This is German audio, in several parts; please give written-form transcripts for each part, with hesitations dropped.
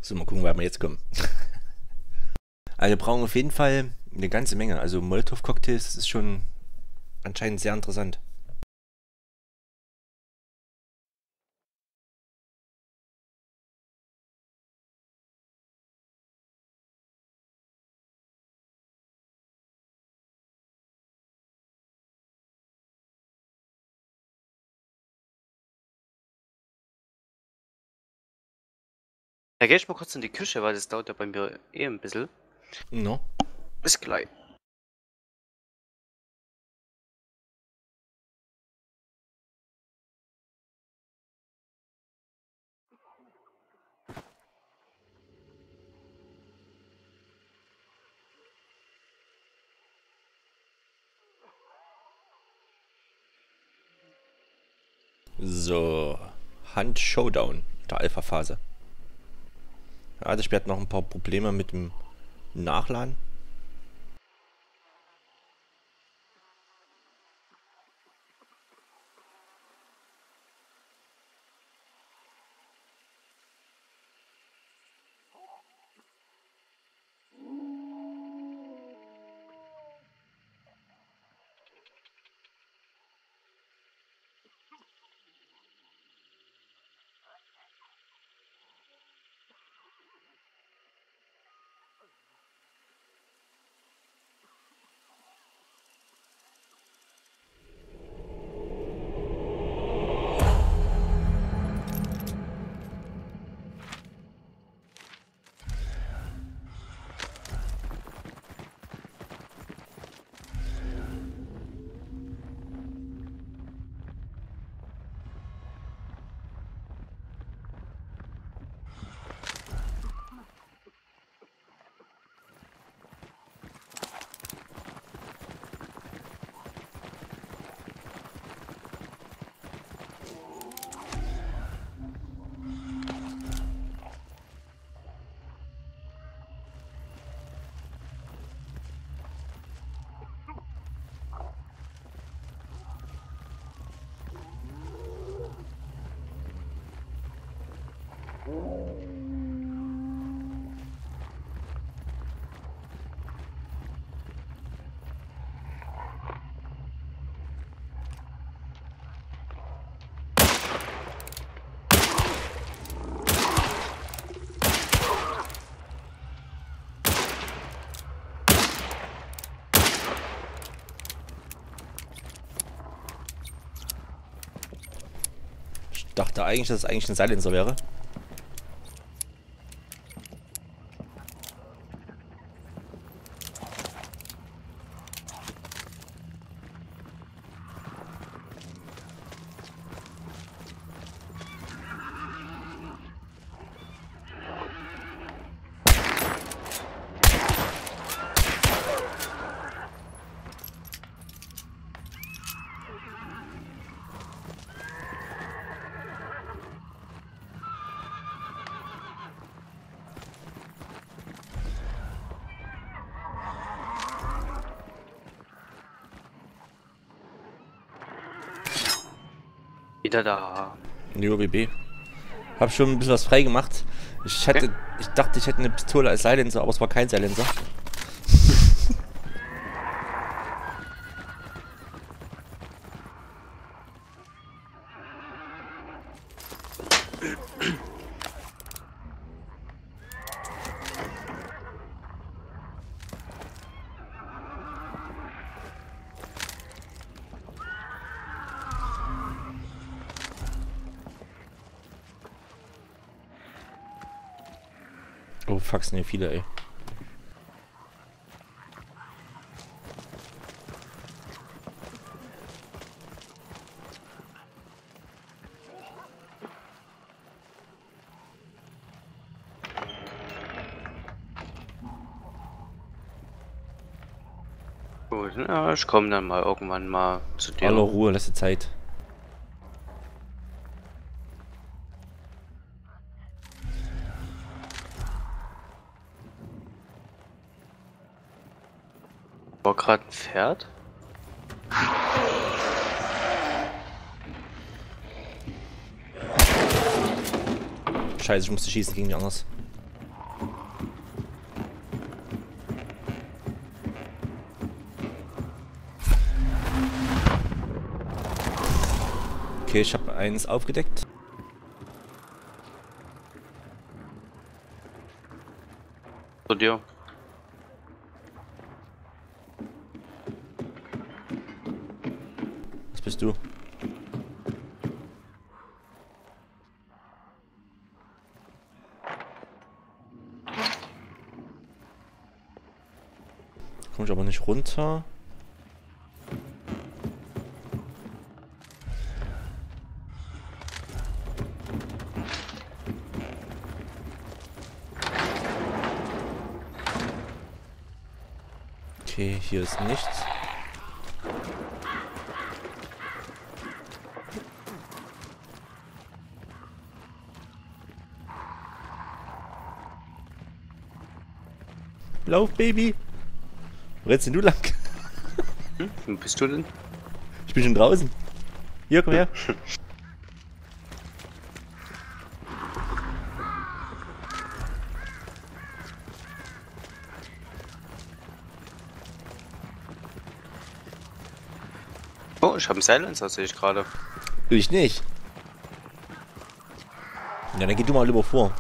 So, mal gucken, wer wir jetzt kommen. Also wir brauchen auf jeden Fall eine ganze Menge. Also Molotow-Cocktails ist schon anscheinend sehr interessant. Da gehe ich mal kurz in die Küche, weil das dauert ja bei mir eh ein bisschen. No? Bis gleich. So, Hand Showdown der Alpha-Phase. Ja, das Spiel hat noch ein paar Probleme mit dem Nachladen. Ich dachte eigentlich, dass es eigentlich ein Silencer wäre. Wieder da. In die OBB. Hab schon ein bisschen was frei gemacht. Okay. Ich dachte, ich hätte eine Pistole als Silencer, aber es war kein Silencer. Oh, fuck, sind hier viele, ey. Gut, ja, ich komme dann mal irgendwann mal zu Hallo, dir. Ruhe, lass dir Zeit. War gerade ein Pferd? Scheiße, ich musste schießen gegen die anders. Okay, ich habe eins aufgedeckt. Zu dir. Was bist du? Komme ich aber nicht runter. Okay, hier ist nichts. Lauf, Baby! Wo rennst denn du lang? Wo bist du denn? Ich bin schon draußen. Hier, komm her. Oh, ich habe einen Silencer, sehe ich gerade. Ich nicht. Ja, dann geh du mal lieber vor.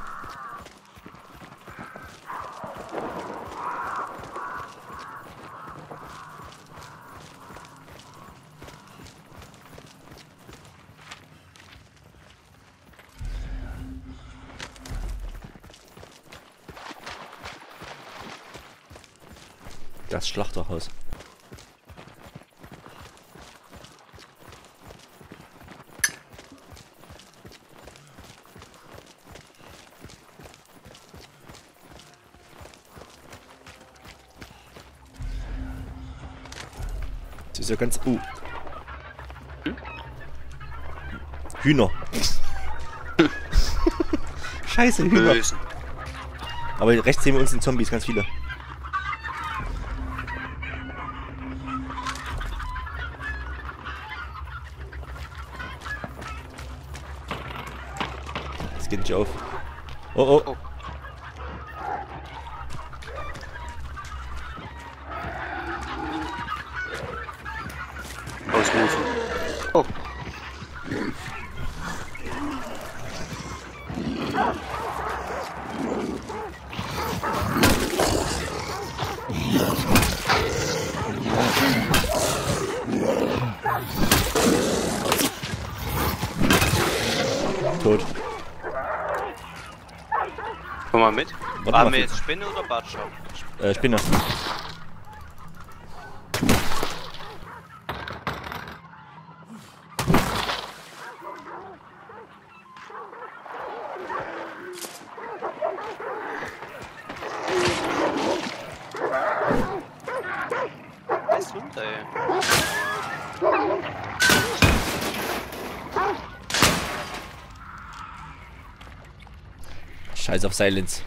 Das Schlachterhaus. Das ist ja ganz... Hühner. Scheiße, Hühner. Bösen. Aber rechts sehen wir uns den Zombies, ganz viele. Das geht nicht auf. Oh, oh. Oh. Ausrufen. Oh. Tot. Komm mal mit. Warte Haben mal, wir jetzt Spinne oder Bartschau? Spinner. Was ist runter, ey? Scheiß auf Silence.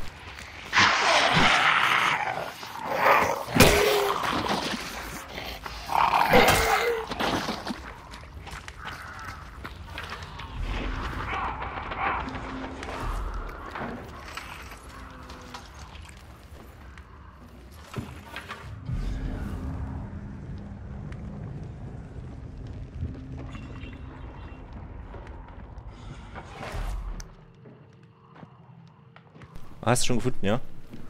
Hast du schon gefunden, ja?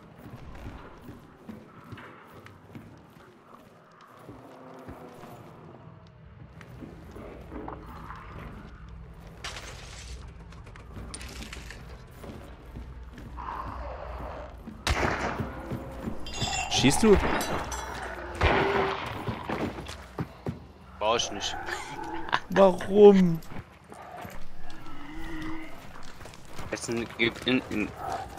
Schießt du? Brauch ich nicht. Warum? Jetzt in gehen.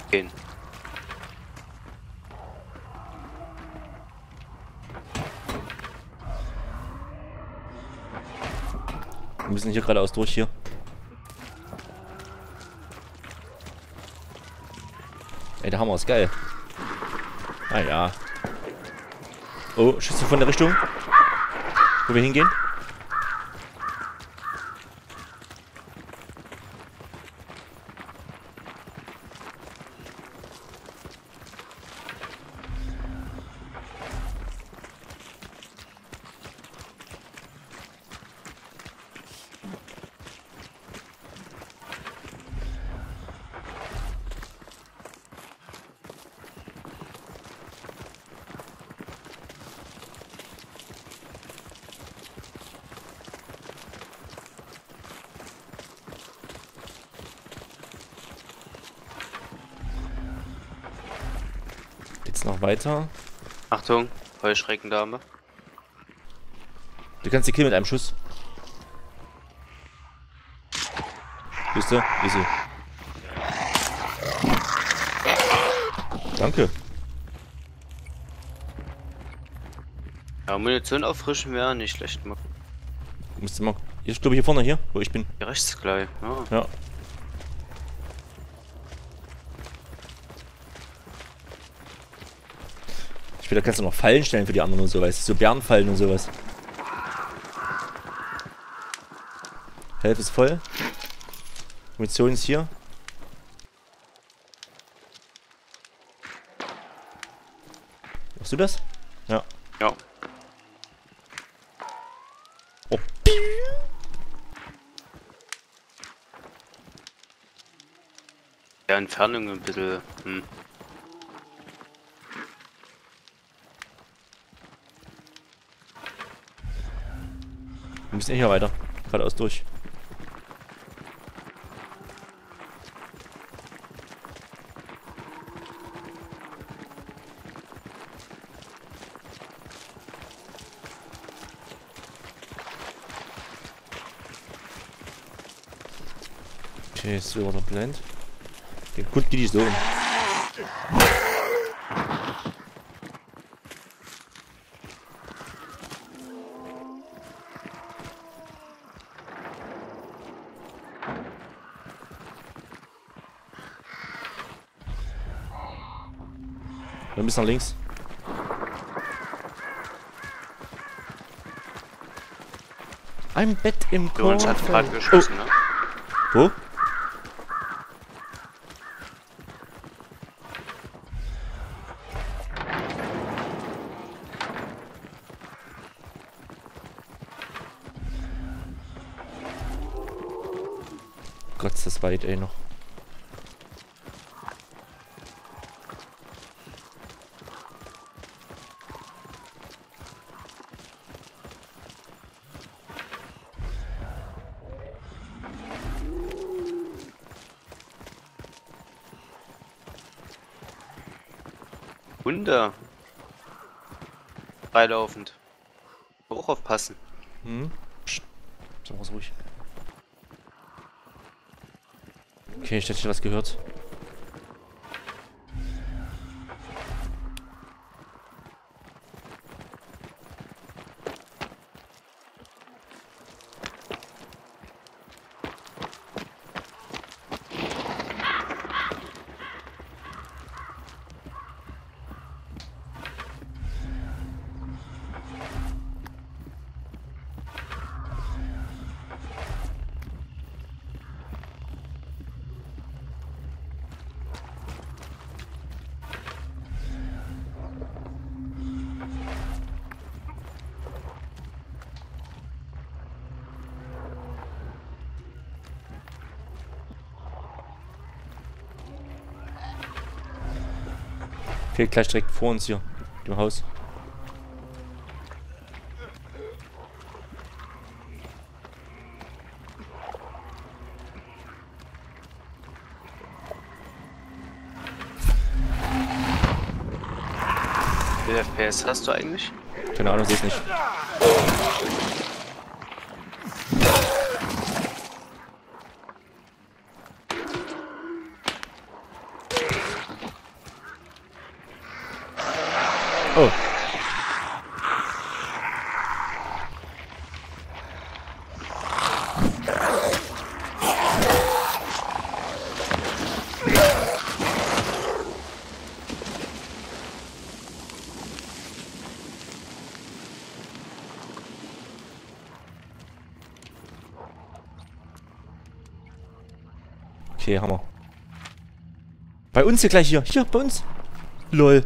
Wir müssen hier geradeaus durch hier. Ey, der Hammer ist geil. Ah ja. Oh, schießt du von der Richtung, wo wir hingehen? Geht's noch weiter? Achtung, Heuschreckendame. Du kannst die killen mit einem Schuss. Siehst du? Easy. Danke. Ja, Munition auffrischen wäre nicht schlecht. Müsste mal. Ich glaube hier vorne, hier, wo ich bin. Hier rechts gleich. Ja. Ja. Später kannst du noch Fallen stellen für die anderen und so, weißt du, so Bärenfallen und sowas. Health ist voll. Munition ist hier. Machst du das? Ja. Ja. Oh. Der Entfernung ein bisschen. Wir müssen hier weiter. Geradeaus durch. Okay, so oder Blend. Okay, gut, geht die so. Ein bisschen nach links. Ein Bett im Du uns hat gerade Kornfeld. geschossen, ne? Wo? Gott, ist das weit, ey, noch. Hunde. Freilaufend. Hoch aufpassen. Hm? Psst. Sag mal ruhig. Okay, ich hätte was gehört. Okay, gleich direkt vor uns hier, im Haus. Wie viel FPS hast du eigentlich? Keine Ahnung, seh's nicht. Oh. Okay, Hammer. Bei uns hier gleich hier. Hier, bei uns. LOL.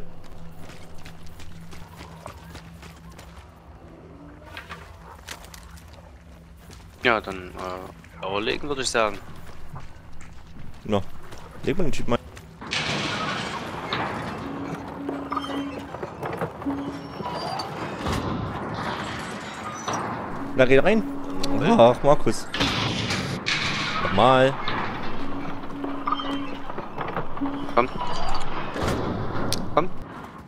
Ja, dann überlegen würde ich sagen. Na, leg mal den Typ mal. Da geht rein. Ach, Markus. Nochmal. Komm. Komm.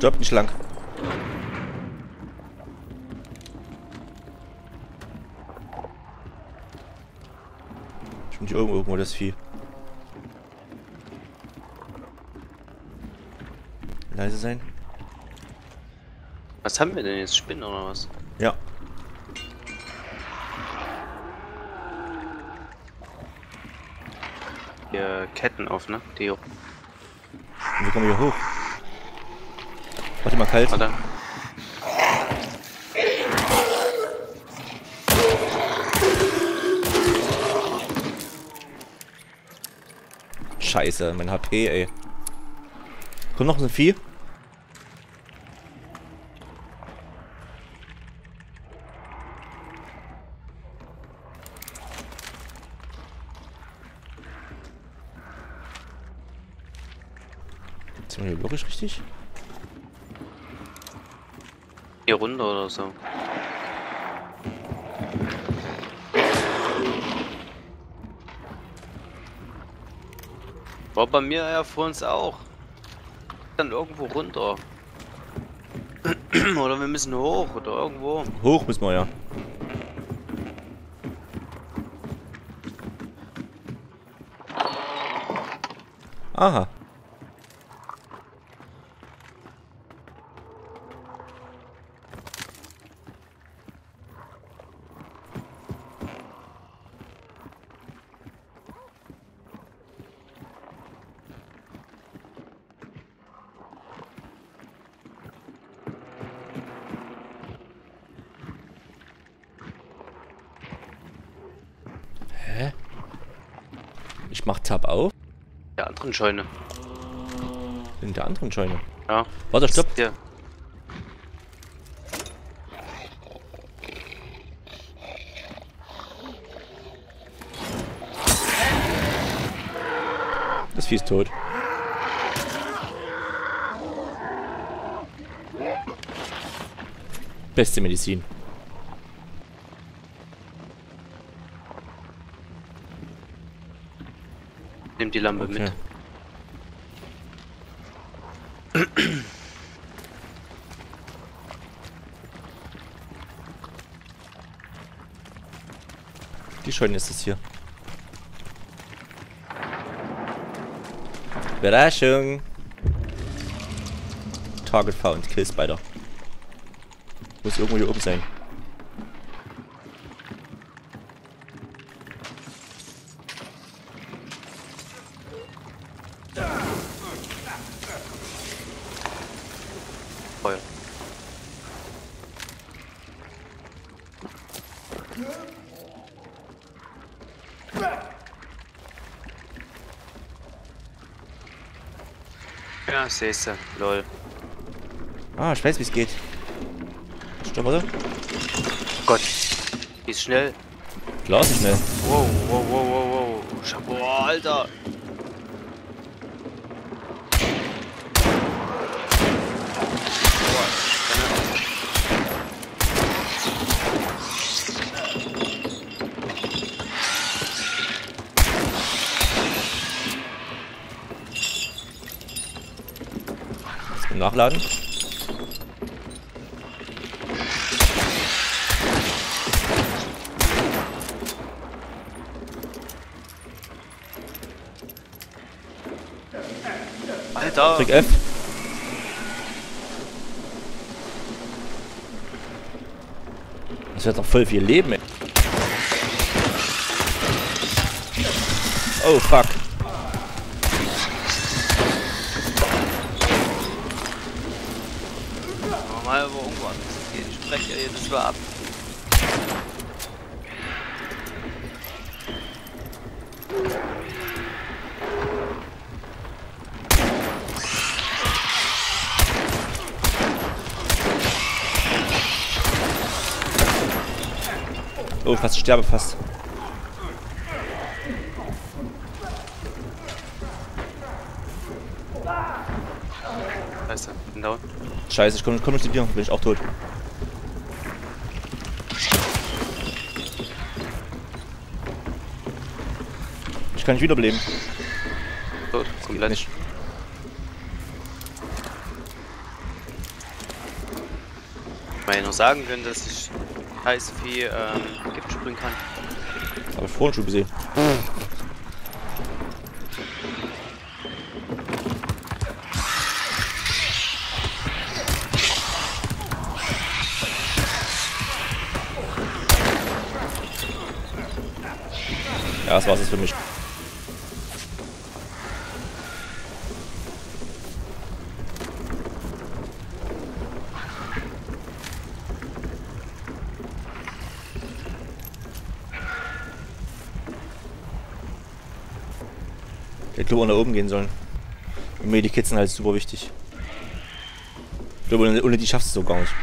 Stopp, nicht lang. Ich bin nicht irgendwo das Vieh. Leise sein. Was haben wir denn jetzt? Spinnen oder was? Ja. Hier Ketten auf, ne? Die. Und wie kommen wir hier hoch? Warte mal, kalt. Warte. Scheiße, mein HP, ey. Kommt noch so ein Vieh? Sind wir hier wirklich richtig? Hier runter oder so. War bei mir ja vor uns auch. Dann irgendwo runter. Oder wir müssen hoch oder irgendwo. Hoch müssen wir ja. Aha. Hä? Ich mach Tab auf. Der anderen Scheune. In der anderen Scheune. Ja. Warte, stopp. Hier. Das Vieh ist tot. Beste Medizin. Nimm die Lampe Okay. mit. Die Scheune ist es hier. Überraschung. Target found. Kill Spider. Muss irgendwo hier oben sein. Feuer. Ja, sehst du. Lol. Ah, ich weiß, wie es geht. Stopp, oder? Gott. Die ist schnell. Klar, ist schnell. Wow, wow, wow, wow, wow. Boah, Alter. Nachladen. Alter. Drück F. Das wird doch voll viel Leben, ey. Oh, fuck. Mal wo irgendwann. Ich spreche ja jedes Mal ab. Oh, fast, ich sterbe fast. Scheiße, bin down. Scheiße, ich komm nicht zu dir, bin ich auch tot. Ich kann nicht wiederbeleben. Tot, komplett. Nicht. Weil ich nur sagen können, dass ich heiß viel Gift sprühen kann. Das habe ich vorhin schon gesehen. Ja, das war's jetzt für mich. Der Klo nach oben gehen sollen. Und Medikits sind halt super wichtig. Ich glaube, ohne die schaffst du es so gar nicht.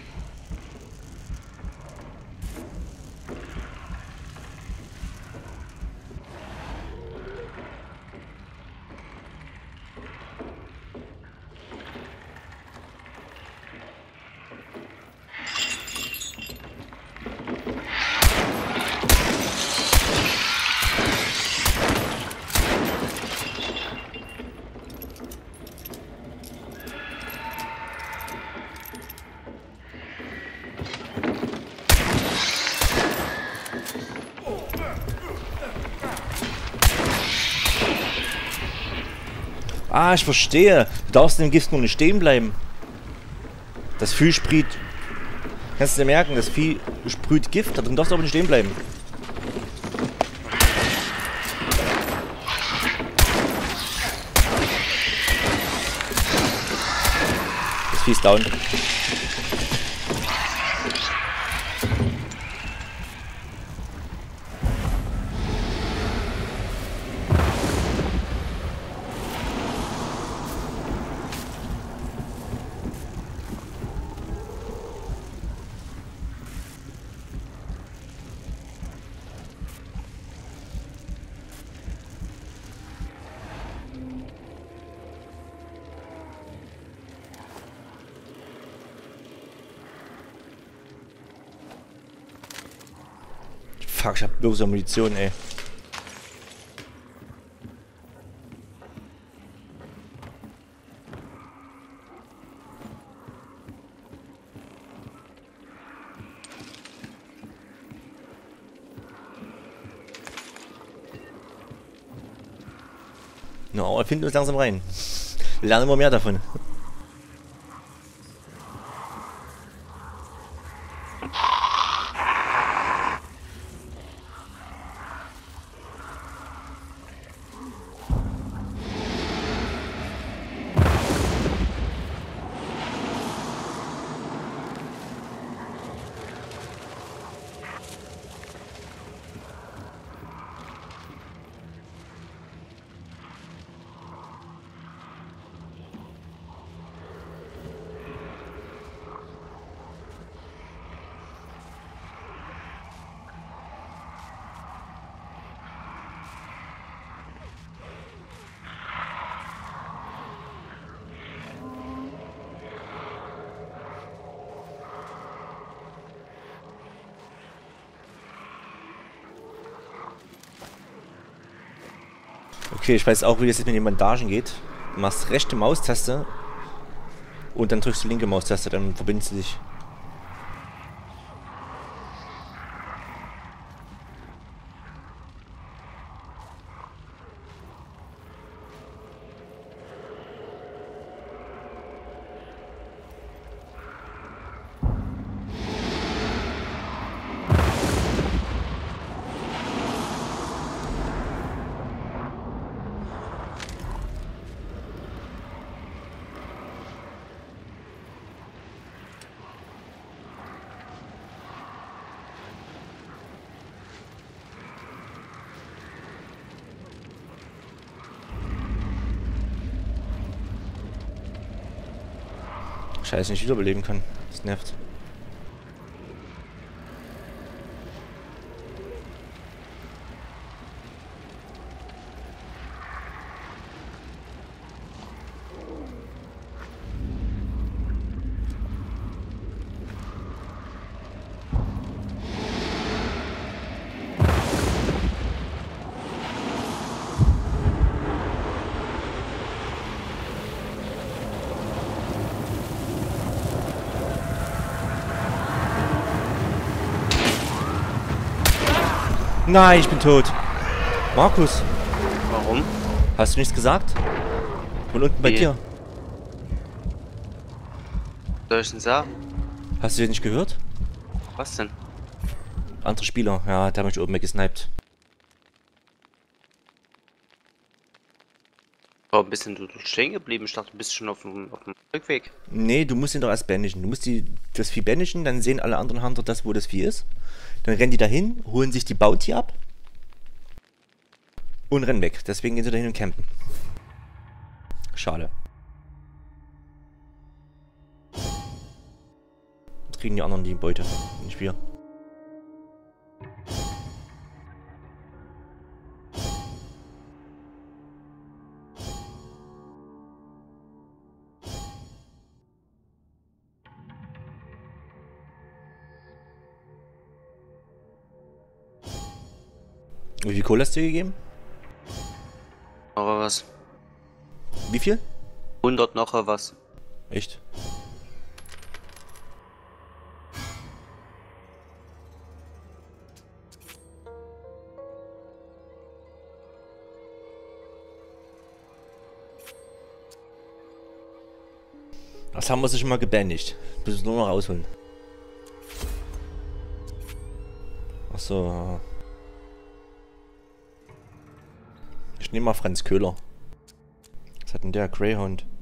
Ah, ich verstehe. Du darfst in dem Gift nur nicht stehen bleiben. Das Vieh sprüht. Kannst du dir merken, das Vieh sprüht Gift, dann darfst du aber nicht stehen bleiben. Das Vieh ist down. Fuck, ich hab bloß Munition, ey. No, wir finden uns langsam rein. Wir lernen immer mehr davon. Okay, ich weiß auch, wie das jetzt mit den Bandagen geht. Du machst rechte Maustaste und dann drückst du linke Maustaste, dann verbindest du dich. Scheiße, nicht wiederbeleben kann. Das nervt. Nein, ich bin tot. Markus, Warum? hast du nichts gesagt? Und unten bei Wie? dir. Soll ich denn sagen? Hast du den nicht gehört? Was denn? Andere Spieler. Ja, der hat mich oben weggesniped. War ein bisschen stehen geblieben. Ich dachte, du bist schon auf dem Rückweg. Nee, du musst ihn doch erst banishen. Du musst das Vieh banishen, dann sehen alle anderen Hunter das, wo das Vieh ist. Dann rennen die dahin, holen sich die Bounty ab und rennen weg. Deswegen gehen sie dahin und campen. Schade. Jetzt kriegen die anderen die Beute, nicht wir. Wie viel Kohle hast du gegeben? Aber was? Wie viel? 100 noch was. Echt? Das haben wir sich schon mal gebändigt. Müssen nur noch rausholen. Achso. Ich nehme mal Franz Köhler. Was hat denn der? Greyhound.